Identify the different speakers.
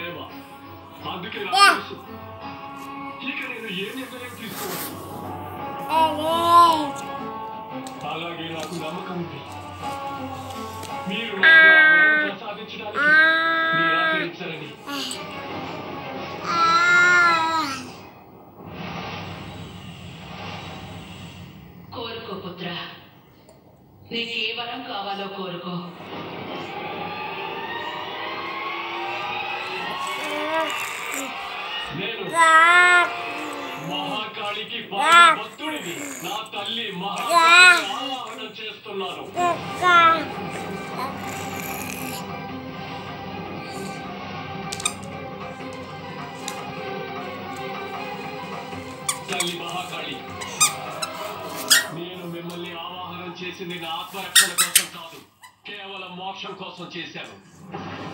Speaker 1: ప్రేమ. అందుకే నాకు తెలుసు ఇక నేను ఏ నిర్ణయం తీసుకోవచ్చు. అలాగే నాకు నమ్మకం ఉంది. మీరు ప్రసాదించడానికి నిరాకరించరని.
Speaker 2: కోరుకో పుత్ర, నీకు ఏ వరం కావాలో కోరుకో.
Speaker 1: నేను మహాకాళికి భక్తుడిని. నా తల్లి మహాకాళిని ఆవాహన చేస్తున్నాను. తల్లి మహాకాళి, నేను మిమ్మల్ని ఆవాహనం చేసింది నా ఆత్మరక్షణ కోసం కాదు, కేవలం మోక్షం కోసం చేశాను.